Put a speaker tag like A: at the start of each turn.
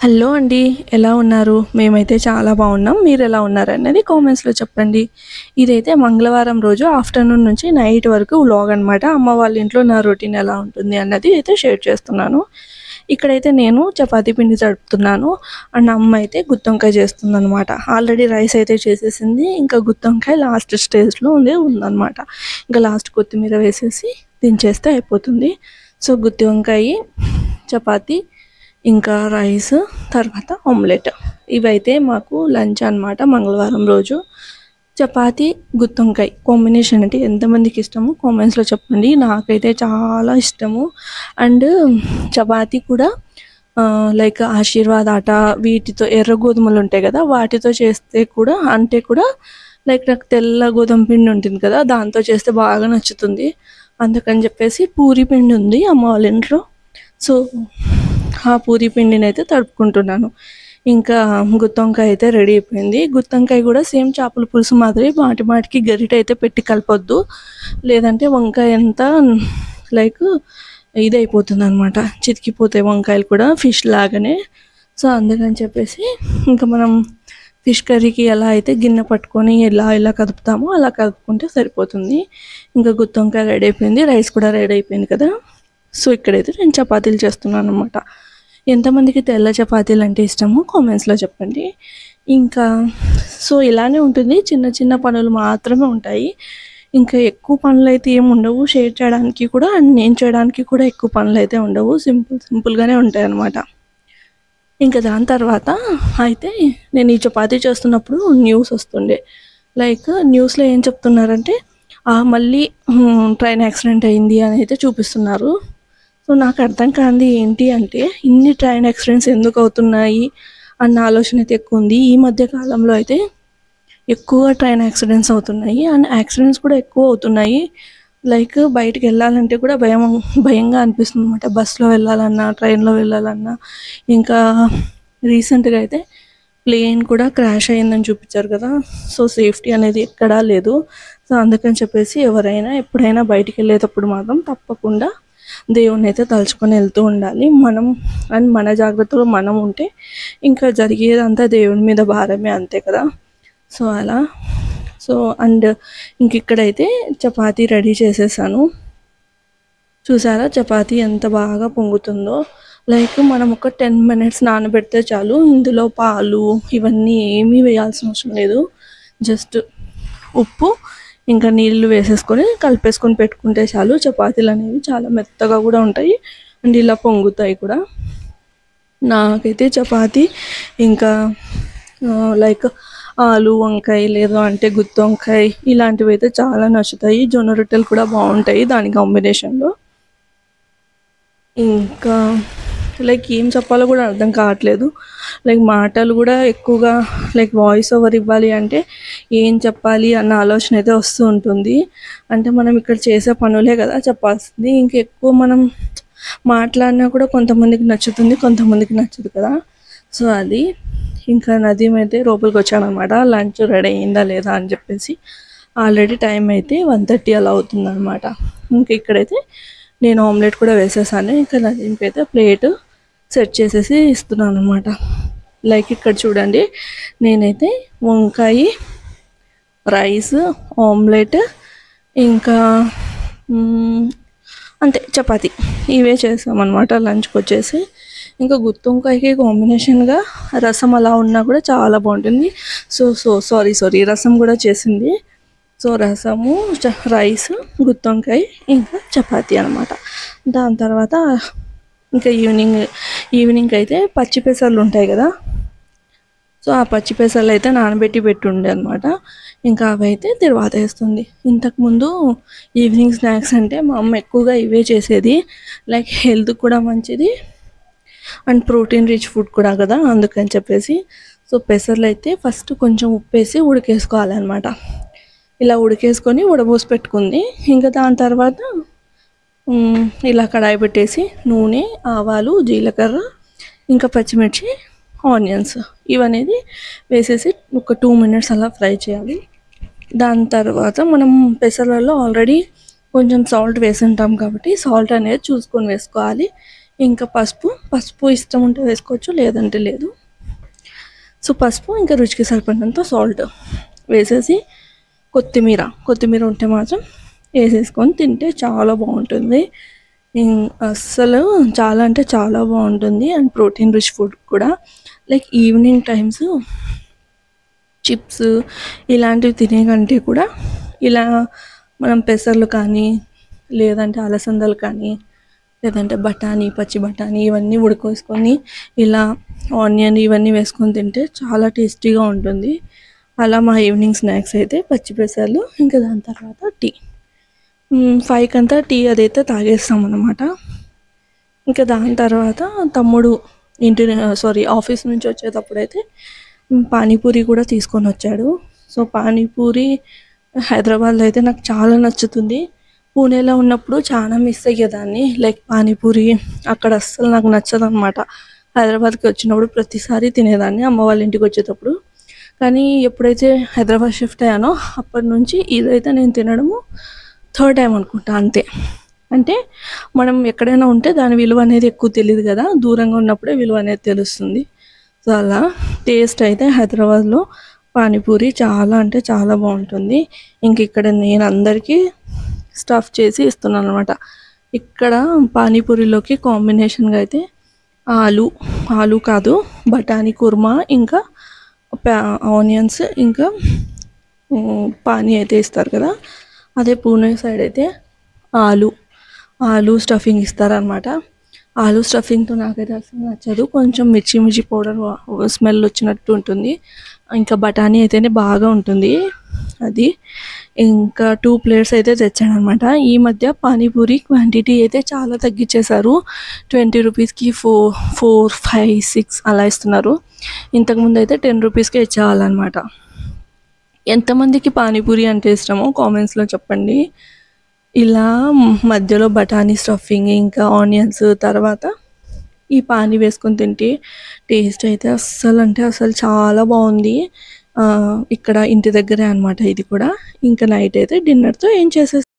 A: Hello అండి. ఎలా ఉన్నారు? మేమైతే చాలా బాగున్నాం. మీరెలా ఉన్నారనేది కామెంట్స్‌లో చెప్పండి. ఇదైతే మంగళవారం రోజు ఆఫ్టర్‌నూన్ నుంచి నైట్ వరకు వ్లాగ్ అనమాట. అమ్మ వాళ్ళ ఇంట్లో నా రొటీన్ ఎలా ఉంటుంది అన్నది అయితే షేర్ చేస్తున్నాను. ఇక్కడైతే నేను చపాతీ పిండి తడుపుతున్నాను. అండ్ అమ్మ అయితే గుత్తొంకాయ చేస్తుందనమాట. ఆల్రెడీ రైస్ అయితే చేసేసింది. ఇంకా గుత్తొంకాయ లాస్ట్ స్టేజ్‌లో ఉందనమాట. ఇంకా లాస్ట్ కొత్తిమీర వేసేసి దించేస్తే అయిపోతుంది. సో గుత్తి వంకాయ, చపాతీ, ఇంకా రైస్, తర్వాత ఆమ్లెట్ ఇవైతే మాకు లంచ్ అనమాట మంగళవారం రోజు. చపాతీ గుత్తొంకాయ కాంబినేషన్ అంటే ఎంతమందికి ఇష్టమో కామెంట్స్లో చెప్పండి. నాకైతే చాలా ఇష్టము. అండ్ చపాతీ కూడా లైక్ ఆశీర్వాద్ ఆట వీటితో ఎర్ర గోధుమలు ఉంటాయి కదా, వాటితో చేస్తే కూడా అంటే కూడా లైక్ నాకు తెల్ల గోధుమ పిండి ఉంటుంది కదా, దాంతో చేస్తే బాగా నచ్చుతుంది. అందుకని చెప్పేసి పూరి పిండి ఉంది అమ్మ వాళ్ళ ఇంట్లో. సో ఆ పూరి పిండిని అయితే తడుపుకుంటున్నాను. ఇంకా గుత్తొంకాయ అయితే రెడీ అయిపోయింది. గుత్తొంకాయ కూడా సేమ్ చేపల పులుసు మాదిరి మాటికి గరిట అయితే పెట్టి కలపొద్దు, లేదంటే వంకాయ అంతా లైక్ ఇదైపోతుంది అనమాట, చితికిపోతాయి వంకాయలు కూడా ఫిష్ లాగానే. సో అందుకని చెప్పేసి ఇంకా మనం ఫిష్ కర్రీకి ఎలా అయితే గిన్నె పట్టుకొని ఇలా కదుపుతామో అలా కదుపుకుంటే సరిపోతుంది. ఇంకా గుత్తొంకాయ రెడీ అయిపోయింది, రైస్ కూడా రెడీ అయిపోయింది కదా. సో ఇక్కడైతే నేను చపాతీలు చేస్తున్నాను అనమాట. ఎంతమందికి తెల్ల చపాతీలు అంటే ఇష్టమో కామెంట్స్లో చెప్పండి. ఇంకా సో ఇలానే ఉంటుంది, చిన్న చిన్న పనులు మాత్రమే ఉంటాయి. ఇంకా ఎక్కువ పనులు అయితే ఏమి ఉండవు షేర్ చేయడానికి కూడా, అండ్ నేను చేయడానికి కూడా ఎక్కువ పనులు అయితే ఉండవు. సింపుల్గానే ఉంటాయి అన్నమాట. ఇంకా దాని తర్వాత అయితే నేను ఈ చపాతీ చేస్తున్నప్పుడు న్యూస్ వస్తుండే. లైక్ న్యూస్లో ఏం చెప్తున్నారంటే మళ్ళీ ట్రైన్ యాక్సిడెంట్ అయింది అని అయితే చూపిస్తున్నారు. సో నాకు అర్థం కానిది ఏంటి అంటే, ఇన్ని ట్రైన్ యాక్సిడెంట్స్ ఎందుకు అవుతున్నాయి అన్న ఆలోచన అయితే ఎక్కువ ఉంది. ఈ మధ్య కాలంలో అయితే ఎక్కువ ట్రైన్ యాక్సిడెంట్స్ అవుతున్నాయి, అండ్ యాక్సిడెంట్స్ కూడా ఎక్కువ అవుతున్నాయి. లైక్ బయటికి వెళ్ళాలంటే కూడా భయంగా అనిపిస్తుంది అనమాట. బస్సులో వెళ్ళాలన్నా, ట్రైన్లో వెళ్ళాలన్నా. ఇంకా రీసెంట్గా అయితే ప్లేన్ కూడా క్రాష్ అయ్యిందని చూపించారు కదా. సో సేఫ్టీ అనేది ఎక్కడా లేదు. సో అందుకని చెప్పేసి ఎవరైనా ఎప్పుడైనా బయటికి వెళ్ళేటప్పుడు మాత్రం తప్పకుండా దేవుణ్ణి అయితే తలుచుకొని వెళ్తూ ఉండాలి మనం. అండ్ మన జాగ్రత్తలో మనం ఉంటే ఇంకా జరిగేదంతా దేవుని మీద భారమే, అంతే కదా. సో అలా. సో అండ్ ఇంక ఇక్కడైతే చపాతీ రెడీ చేసేసాను. చూసారా చపాతీ ఎంత బాగా పొంగుతుందో. లైక్ మనం ఒక 10 minutes నానబెడితే చాలు. ఇందులో పాలు ఇవన్నీ ఏమీ వేయాల్సిన అవసరం లేదు. జస్ట్ ఉప్పు ఇంకా నీళ్ళు వేసేసుకొని కలిపేసుకొని పెట్టుకుంటే చాలు. చపాతీలు అనేవి చాలా మెత్తగా కూడా ఉంటాయి అండ్ ఇలా పొంగుతాయి కూడా. నాకైతే చపాతీ ఇంకా లైక్ ఆలు వంకాయ లేదు అంటే గుత్తి వంకాయ ఇలాంటివి అయితే చాలా నచ్చుతాయి. జొన్న రొట్టెలు కూడా బాగుంటాయి దాని కాంబినేషన్లో. ఇంకా లైక్ ఏం చెప్పాలో కూడా అర్థం కావట్లేదు. లైక్ మాటలు కూడా ఎక్కువగా లైక్ వాయిస్ ఓవర్ ఇవ్వాలి అంటే ఏం చెప్పాలి అన్న ఆలోచన అయితే వస్తూ ఉంటుంది. అంటే మనం ఇక్కడ చేసే పనులే కదా చెప్పాల్సింది. ఇంకెక్కువ మనం మాట్లాడినా కూడా కొంతమందికి నచ్చుతుంది, కొంతమందికి నచ్చదు కదా. సో అది. ఇంకా నదీం అయితే లోపలికి వచ్చానమాట లంచ్ రెడీ అయిందా లేదా అని చెప్పేసి. ఆల్రెడీ టైం అయితే 1:30 అలా అవుతుందన్నమాట. ఇంకా ఇక్కడైతే నేను ఆమ్లెట్ కూడా వేసేసాను. ఇంకా నదీంకి అయితే ప్లేట్ సెట్ చేసేసి ఇస్తున్నాను అనమాట. లైక్ ఇక్కడ చూడండి, నేనైతే వంకాయ, రైస్, ఆమ్లెట్ ఇంకా అంతే చపాతీ ఇవే చేసామన్నమాట లంచ్కి వచ్చేసి. ఇంకా గుత్తి వంకాయకి కాంబినేషన్గా రసం అలా ఉన్నా కూడా చాలా బాగుంటుంది. సారీ రసం కూడా చేసింది. సో రసము, రైస్, గుత్తి వంకాయ ఇంకా చపాతీ అనమాట. దాని తర్వాత ఇంకా ఈవినింగ్ అయితే పచ్చి పెసర్లు ఉంటాయి కదా. సో ఆ పచ్చి పెసర్లు అయితే నానబెట్టి పెట్టుండే అనమాట. ఇంకా అవి అయితే తర్వాత వేస్తుంది. ఇంతకుముందు ఈవినింగ్ స్నాక్స్ అంటే మా అమ్మ ఎక్కువగా ఇవే చేసేది. లైక్ హెల్త్ కూడా మంచిది అండ్ ప్రోటీన్ రిచ్ ఫుడ్ కూడా కదా, అందుకని చెప్పేసి. సో పెసర్లు అయితే ఫస్ట్ కొంచెం ఉప్పేసి ఉడికేసుకోవాలన్నమాట. ఇలా ఉడికేసుకొని ఉడబోసి పెట్టుకుంది. ఇంకా దాని తర్వాత ఇలా కడాయి పెట్టేసి నూనె, ఆవాలు, జీలకర్ర ఇంకా పచ్చిమిర్చి, ఆనియన్స్ ఇవనేది వేసేసి ఒక 2 minutes అలా ఫ్రై చేయాలి. దాని తర్వాత మనం పెసర్లలో ఆల్రెడీ కొంచెం సాల్ట్ వేసి ఉంటాం కాబట్టి సాల్ట్ అనేది చూసుకొని వేసుకోవాలి. ఇంకా పసుపు ఇష్టం ఉంటే వేసుకోవచ్చు, లేదంటే లేదు. సో పసుపు ఇంకా రుచికి సరిపడినంత సాల్ట్ వేసేసి కొత్తిమీర ఉంటే మాత్రం వేసేసుకొని తింటే చాలా బాగుంటుంది. అస్సలు చాలా అంటే చాలా బాగుంటుంది. అండ్ ప్రోటీన్ రిచ్ ఫుడ్ కూడా. లైక్ ఈవినింగ్ టైమ్స్ చిప్స్ ఇలాంటివి తినే కంటే కూడా ఇలా మనం పెసర్లు కానీ, లేదంటే అలసందలు కానీ, లేదంటే పచ్చి బఠానీ ఇవన్నీ ఉడకేసుకొని ఇలా ఆనియన్ ఇవన్నీ వేసుకొని తింటే చాలా టేస్టీగా ఉంటుంది. అలా మా ఈవినింగ్ స్నాక్స్ అయితే పచ్చి పెసర్లు. ఇంకా దాని తర్వాత టీ. 5 అంతా టీ అదైతే తాగేస్తాం అన్నమాట. ఇంకా దాని తర్వాత తమ్ముడు ఆఫీస్ నుంచి వచ్చేటప్పుడైతే పానీపూరి కూడా తీసుకొని వచ్చాడు. సో పానీపూరి హైదరాబాద్లో అయితే నాకు చాలా నచ్చుతుంది. పూణేలో ఉన్నప్పుడు చాలా మిస్ అయ్యేదాన్ని. లైక్ పానీపూరి అక్కడ అస్సలు నాకు నచ్చదనమాట. హైదరాబాద్కి వచ్చినప్పుడు ప్రతిసారి తినేదాన్ని అమ్మ వాళ్ళ ఇంటికి వచ్చేటప్పుడు. కానీ ఎప్పుడైతే హైదరాబాద్ షిఫ్ట్ అయ్యానో అప్పటి నుంచి ఇదైతే నేను తినడము 3rd టైం అనుకుంటా అంతే. అంటే మనం ఎక్కడైనా ఉంటే దాని విలువ అనేది ఎక్కువ తెలియదు కదా, దూరంగా ఉన్నప్పుడే విలువ అనేది తెలుస్తుంది. సో అలా టేస్ట్ అయితే హైదరాబాద్లో పానీపూరి చాలా అంటే చాలా బాగుంటుంది. ఇంక ఇక్కడ నేను అందరికీ స్టఫ్ చేసి ఇస్తున్నాను అనమాట. ఇక్కడ పానీపూరిలోకి కాంబినేషన్గా అయితే ఆలు కాదు బఠానీ కుర్మా, ఇంకా ఆనియన్స్, ఇంకా పానీ అయితే ఇస్తారు కదా. అదే పూణే సైడ్ అయితే ఆలు స్టఫింగ్ ఇస్తారనమాట. ఆలు స్టఫింగ్తో నాకైతే అసలు నచ్చదు. కొంచెం మిర్చి పౌడర్ స్మెల్ వచ్చినట్టు ఉంటుంది. ఇంకా బఠానీ అయితేనే బాగా ఉంటుంది అది. ఇంకా 2 ప్లేట్స్ అయితే తెచ్చాను అనమాట. ఈ మధ్య పానీపూరి క్వాంటిటీ అయితే చాలా తగ్గించేశారు. 20 రూపీస్కి 4, 5, 6 అలా ఇస్తున్నారు. ఇంతకుముందు అయితే 10 రూపీస్కే ఇచ్చేవాళ్ళనమాట. ఎంతమందికి పానీపూరి అంటే ఇష్టమో కామెంట్స్లో చెప్పండి. ఇలా మధ్యలో బఠానీ స్టఫింగ్, ఇంకా ఆనియన్స్, తర్వాత ఈ పానీ వేసుకొని తింటే టేస్ట్ అయితే అస్సలు అంటే అసలు చాలా బాగుంది. ఇక్కడ ఇంటి దగ్గరే అనమాట ఇది కూడా. ఇంకా నైట్ అయితే డిన్నర్తో ఏం చేసేస్తాం.